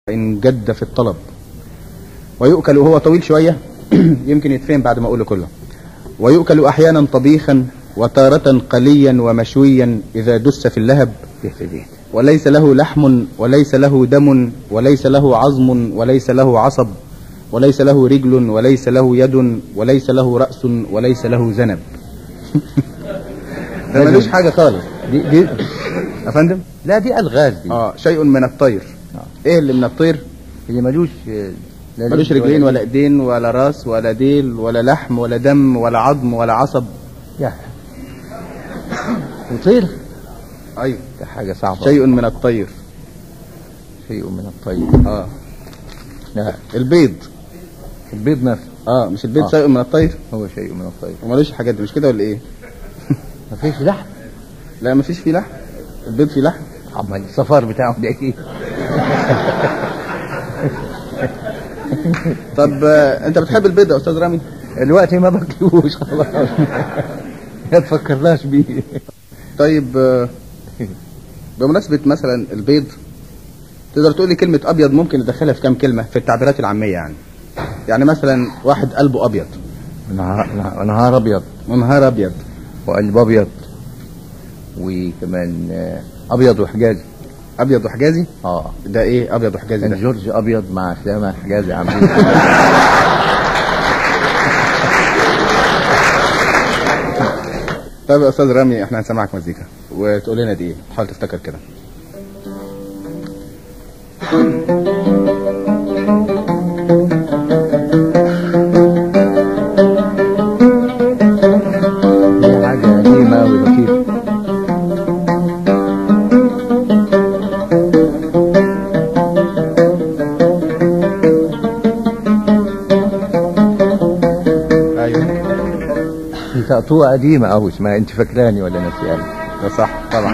إن جد في الطلب، ويؤكل وهو طويل شوية يمكن يتفهم بعد ما أقوله كله. ويؤكل أحيانا طبيخا وتارة قليا ومشويا إذا دس في اللهب، وليس له لحم وليس له دم وليس له عظم وليس له عصب وليس له رجل وليس له يد وليس له رأس وليس له ذنب. ده ملوش حاجة خالص. دي أفندم؟ لا دي ألغاز دي. شيء من الطير. إيه اللي من الطير؟ اللي ملوش رجلين ولا ايدين ولا راس ولا ديل ولا لحم ولا دم ولا عظم ولا عصب. يا وطير؟ ايوه ده حاجة صعبة. شيء من الطير. شيء من الطير. لا البيض. البيض نفسه. مش البيض شيء من الطير؟ هو شيء من الطير. ومالوش الحاجات دي، مش كده ولا ايه؟ مفيش لحم؟ لا مفيش فيه لحم. البيض فيه لحم. عمال الصفار بتاعه ده ايه؟ طب انت بتحب البيض يا استاذ رامي؟ دلوقتي ما باكلوش خلاص. ما تفكرناش بيه. طيب بمناسبة مثلا البيض، تقدر تقول لي كلمة أبيض ممكن ندخلها في كام كلمة في التعبيرات العامية يعني مثلا واحد قلبه أبيض. نهار أبيض. ونهار أبيض. وقلب أبيض. وكمان أبيض وحجازي. أبيض وحجازي؟ ده إيه أبيض وحجازي ده؟ جورج أبيض مع سلامة حجازي عاملين. طيب يا أستاذ رامي احنا هنسمعك مزيكا وتقول لنا دي ايه، حاول تفتكر كده. دي حاجة قديمة أوي لطيفة. تقطوعة قديمة أو اسمها أنت فاكراني ولا نسياني؟ ده صح طبعا.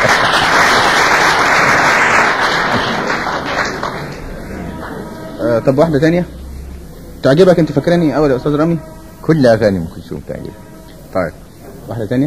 طب واحدة تانية تعجبك أنت فاكراني أول يا أستاذ رامي؟ كل أغاني أم كلثوم تعجبك. طيب واحدة تانية.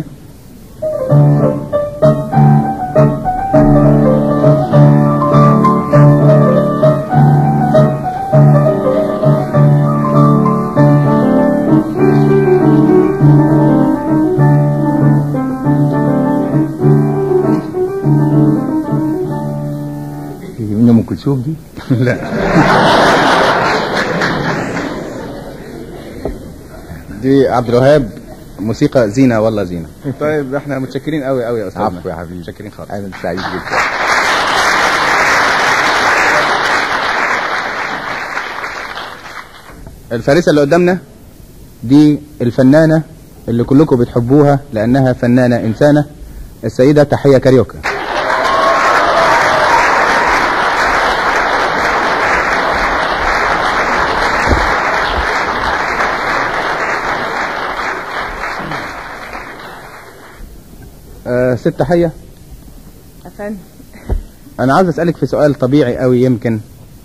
أم كلثوم دي؟ لا دي عبد الوهاب، موسيقى زينة والله زينة. طيب احنا متشكرين قوي قوي يا أستاذنا. عفو يا حبيبي. متشكرين خالص. أنا سعيد جدا. الفارسة اللي قدامنا دي الفنانة اللي كلكم بتحبوها لأنها فنانة إنسانة، السيدة تحية كاريوكا. ست تحية. أفندم أنا عاوز أسألك في سؤال طبيعي قوي. يمكن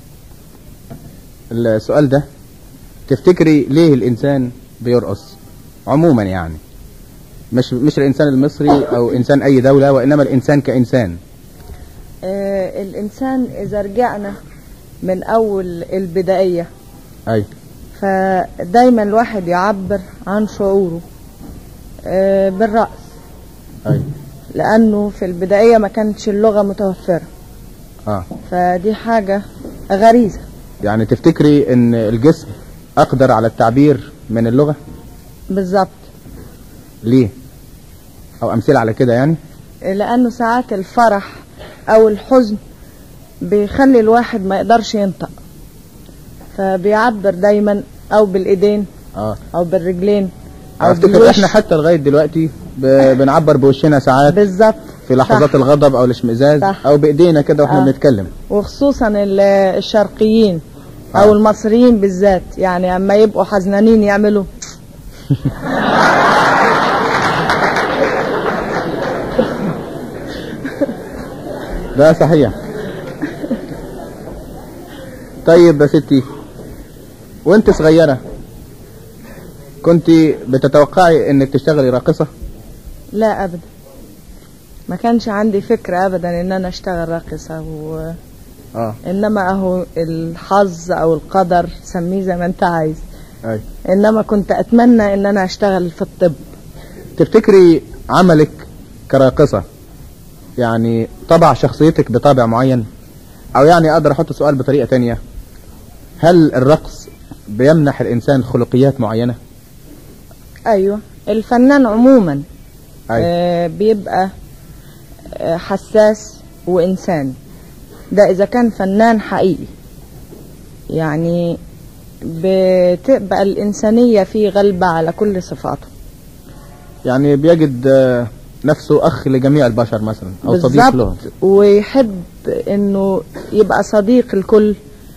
السؤال ده، تفتكري ليه الإنسان بيرقص عموما يعني؟ مش الإنسان المصري أو إنسان أي دولة، وإنما الإنسان كإنسان. الإنسان إذا رجعنا من أول البداية أي فدايما الواحد يعبر عن شعوره بالرقص. أي لأنه في البداية ما كانتش اللغة متوفرة. فدي حاجة غريزة. يعني تفتكري ان الجسم اقدر على التعبير من اللغة؟ بالظبط. ليه؟ او امثلة على كده يعني؟ لأنه ساعات الفرح او الحزن بيخلي الواحد ما يقدرش ينطق، فبيعبر دايما او بالايدين او بالرجلين او بالوش. احنا حتى لغاية دلوقتي بنعبر بوشنا ساعات. بالظبط. في لحظات صح. الغضب او الاشمئزاز. صح. او بايدينا كده واحنا بنتكلم. وخصوصا الشرقيين او المصريين بالذات، يعني اما يبقوا حزنانين يعملوا ده صحيح. طيب يا ستي، وانت صغيرة كنت بتتوقعي انك تشتغلي راقصة؟ لا ابدا، ما كانش عندي فكرة ابدا ان انا اشتغل راقصة انما اهو الحظ او القدر سميه زي ما انت عايز. انما كنت اتمنى ان انا اشتغل في الطب. تفتكري عملك كراقصة يعني طبع شخصيتك بطابع معين، او يعني اقدر احط السؤال بطريقة تانية، هل الرقص بيمنح الانسان خلقيات معينة؟ ايوه، الفنان عموما بيبقى حساس وانسان، ده اذا كان فنان حقيقي، يعني بتبقى الانسانية فيه غلبة على كل صفاته، يعني بيجد نفسه اخ لجميع البشر مثلا او صديق لهم، ويحب انه يبقى صديق الكل.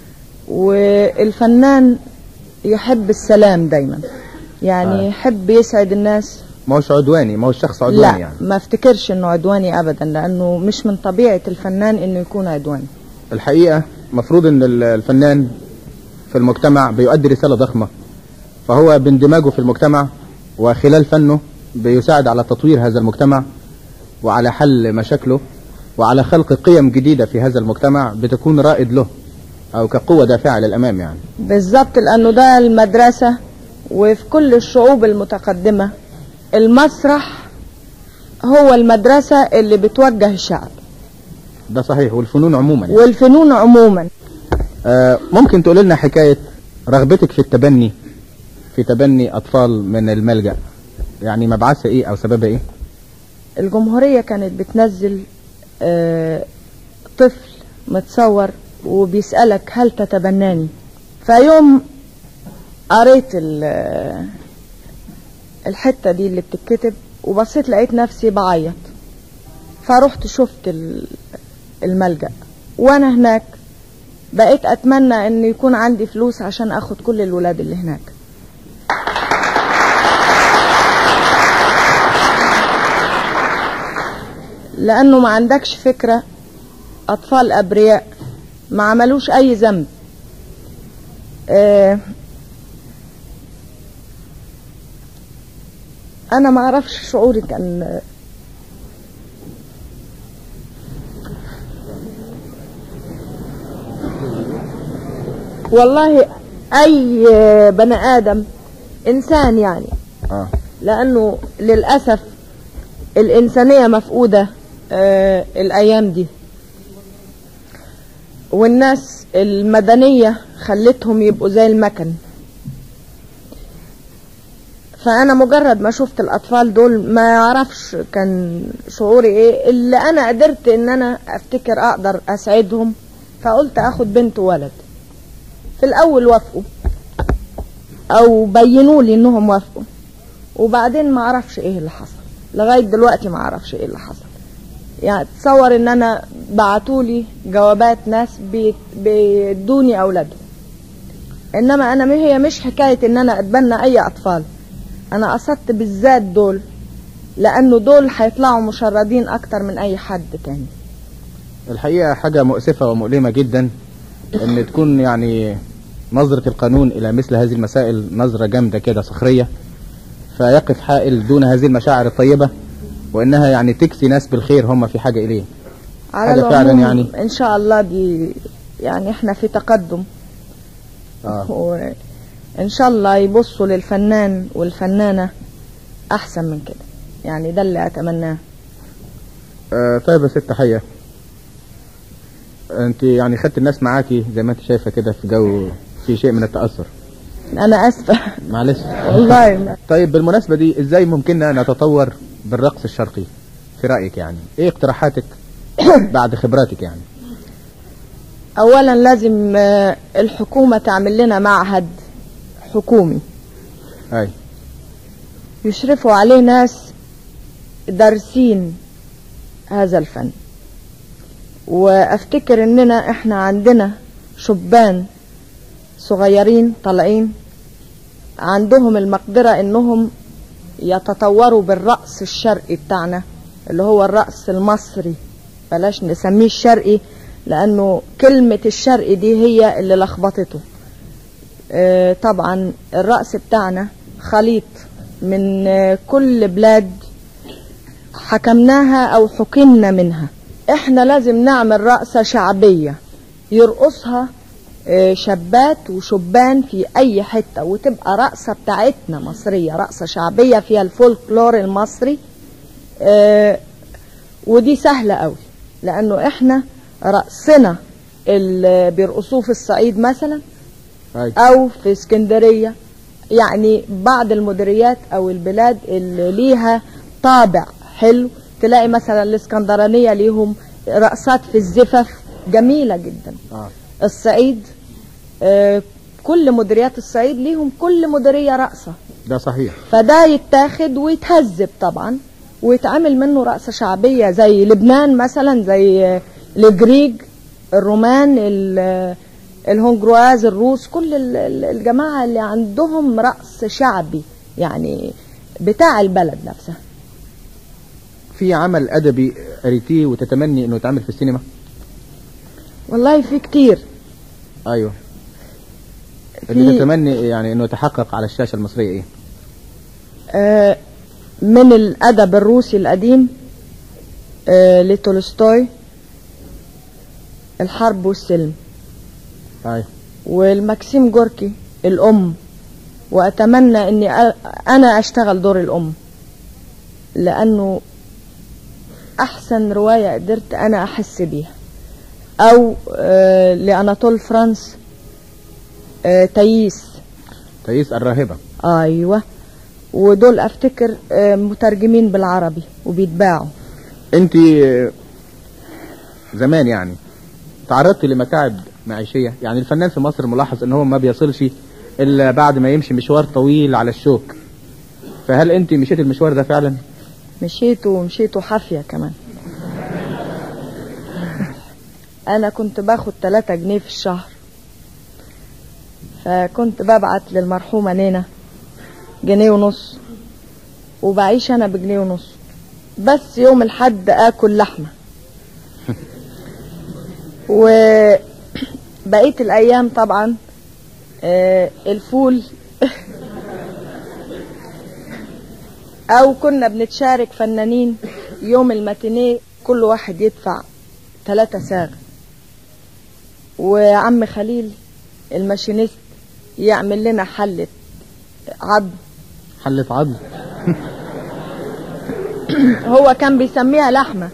والفنان يحب السلام دايما، يعني يحب يسعد الناس. ما هوش عدواني، ما هوش شخص عدواني. لا، يعني ما افتكرش انه عدواني ابدا، لانه مش من طبيعة الفنان انه يكون عدواني. الحقيقة مفروض ان الفنان في المجتمع بيؤدي رسالة ضخمة، فهو باندماجه في المجتمع وخلال فنه بيساعد على تطوير هذا المجتمع وعلى حل مشاكله وعلى خلق قيم جديدة في هذا المجتمع بتكون رائد له او كقوة دافعة للامام. يعني بالظبط، لانه ده المدرسة. وفي كل الشعوب المتقدمة المسرح هو المدرسة اللي بتوجه الشعب. ده صحيح، والفنون عموما يعني. والفنون عموما. ممكن تقول لنا حكاية رغبتك في التبني، في تبني اطفال من الملجأ، يعني مبعثها ايه او سببها ايه؟ الجمهورية كانت بتنزل طفل متصور وبيسألك هل تتبناني. فيوم قريت الحتة دي اللي بتتكتب وبصيت لقيت نفسي بعيط، فرحت شفت الملجأ. وانا هناك بقيت اتمنى ان يكون عندي فلوس عشان اخد كل الولاد اللي هناك. لانه ما عندكش فكرة، اطفال ابرياء ما عملوش اي ذنب. انا ما اعرفش شعوري كان والله اي بني ادم انسان يعني. لانه للاسف الانسانية مفقودة الايام دي، والناس المدنية خلتهم يبقوا زي المكن. فانا مجرد ما شفت الاطفال دول ما يعرفش كان شعوري ايه، اللي انا قدرت ان انا افتكر اقدر اسعدهم، فقلت اخد بنت وولد. في الاول وافقوا او بينوا لي انهم وافقوا، وبعدين ما اعرفش ايه اللي حصل، لغاية دلوقتي ما اعرفش ايه اللي حصل. يعني تصور ان انا بعتولي جوابات ناس بيدوني اولادهم، انما انا هي مش حكاية ان انا اتبنى اي اطفال. انا قصدت بالذات دول، لانه دول هيطلعوا مشردين اكتر من اي حد تاني. الحقيقة حاجة مؤسفة ومؤلمة جدا ان تكون يعني نظرة القانون الى مثل هذه المسائل نظرة جامدة كده صخرية، فيقف حائل دون هذه المشاعر الطيبة، وانها يعني تكسي ناس بالخير هم في حاجة اليه. على فعلا يعني ان شاء الله دي يعني احنا في تقدم. وان شاء الله يبصوا للفنان والفنانة احسن من كده، يعني ده اللي اتمناه. طيب يا ست حية، انت يعني خدت الناس معاكي زي ما انت شايفة كده في جو في شيء من التأثر. انا اسفة معلش والله. طيب بالمناسبة دي ازاي ممكننا نتطور بالرقص الشرقي في رأيك؟ يعني ايه اقتراحاتك بعد خبراتك؟ يعني اولا لازم الحكومة تعمل لنا معهد حكومي يشرفوا عليه ناس دارسين هذا الفن. وافتكر اننا احنا عندنا شبان صغيرين طالعين عندهم المقدرة انهم يتطوروا بالرقص الشرقي بتاعنا اللي هو الرقص المصري، بلاش نسميه الشرقي لانه كلمة الشرقي دي هي اللي لخبطته. طبعا الرقص بتاعنا خليط من كل بلاد حكمناها او حكمنا منها. احنا لازم نعمل رقصة شعبية يرقصها شابات وشبان في اي حتة، وتبقى رقصة بتاعتنا مصرية، رقصة شعبية فيها الفولكلور المصري. ودي سهلة قوي، لانه احنا رقصنا اللي بيرقصوه في الصعيد مثلا او في اسكندرية، يعني بعض المديريات او البلاد اللي ليها طابع حلو، تلاقي مثلا الاسكندرانية ليهم رقصات في الزفاف جميلة جدا. الصعيد كل مديريات الصعيد ليهم كل مديرية رقصة. ده صحيح. فده يتاخد ويتهذب طبعا ويتعمل منه رقصة شعبية، زي لبنان مثلا، زي الجريج، الرومان، الهونجرواز، الروس، كل الجماعة اللي عندهم رقص شعبي يعني بتاع البلد نفسها. في عمل أدبي قريتيه وتتمني انه يتعمل في السينما؟ والله في كتير. ايوه. اللي تتمني يعني انه يتحقق على الشاشة المصرية ايه؟ من الأدب الروسي القديم لتولستوي، الحرب والسلم. ايوه. والماكسيم جوركي، الأم. وأتمنى أني أنا أشتغل دور الأم، لأنه أحسن رواية قدرت أنا أحس بيها. أو لأناطول فرانس، تاييس الراهبة. أيوة. ودول أفتكر مترجمين بالعربي وبيتباعوا. أنت زمان يعني تعرضت لمتاعب معيشية؟ يعني الفنان في مصر ملاحظ ان هو ما بيصلش الا بعد ما يمشي مشوار طويل على الشوك، فهل انت مشيت المشوار ده فعلا؟ مشيته حافية كمان. انا كنت باخد 3 جنيه في الشهر، فكنت ببعت للمرحومة نينا 1.5 جنيه، وبعيش انا ب1.5 جنيه بس. يوم الحد اكل لحمة وبقية الايام طبعا الفول او كنا بنتشارك فنانين يوم الماتينيه، كل واحد يدفع 3 ساغ، وعم خليل الماشينيست يعمل لنا حلة عظم. حلة عظم؟ هو كان بيسميها لحمة.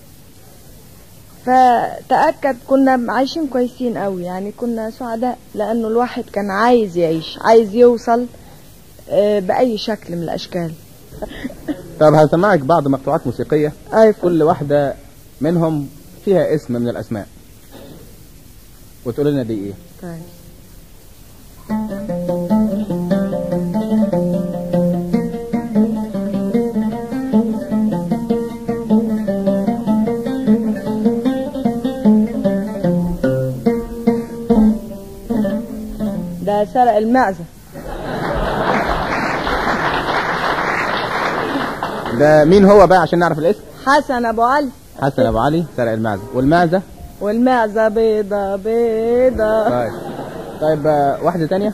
فتأكد كنا عايشين كويسين قوي، يعني كنا سعداء، لأنه الواحد كان عايز يعيش، عايز يوصل بأي شكل من الأشكال. طب هسمعك بعض مقطوعات موسيقية. كل واحدة منهم فيها اسم من الأسماء، وتقول لنا دي ايه. طيب. ده سرق المعزة. ده مين هو بقى عشان نعرف الاسم؟ حسن أبو علي. حسن أبو علي سرق المعزة. والمعزة؟ والمعزة بيضة بيضة. طيب واحدة تانية.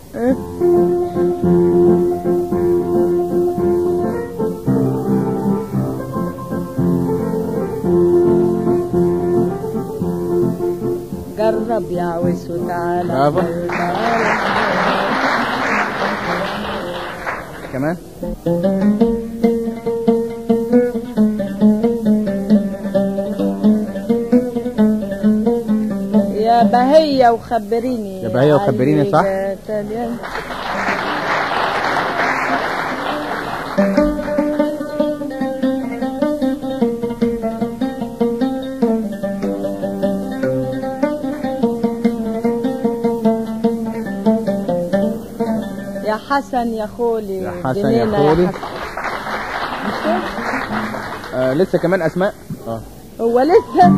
جرب يا عويس وتعالى. برافو. كمان. يا بهية وخبريني. يا بهية وخبريني، صح؟ يا حسن يا خولي. يا حسن يا خولي. لسه كمان اسماء. هو لسه.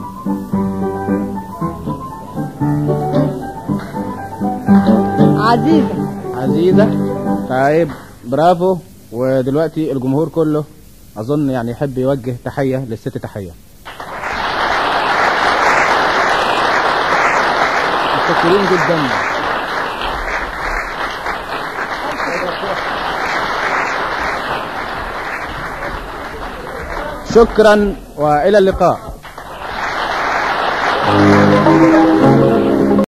عزيزة. طيب برافو. ودلوقتي الجمهور كله اظن يعني يحب يوجه تحية للست تحية. متشكرين جدا. شكرا والى اللقاء.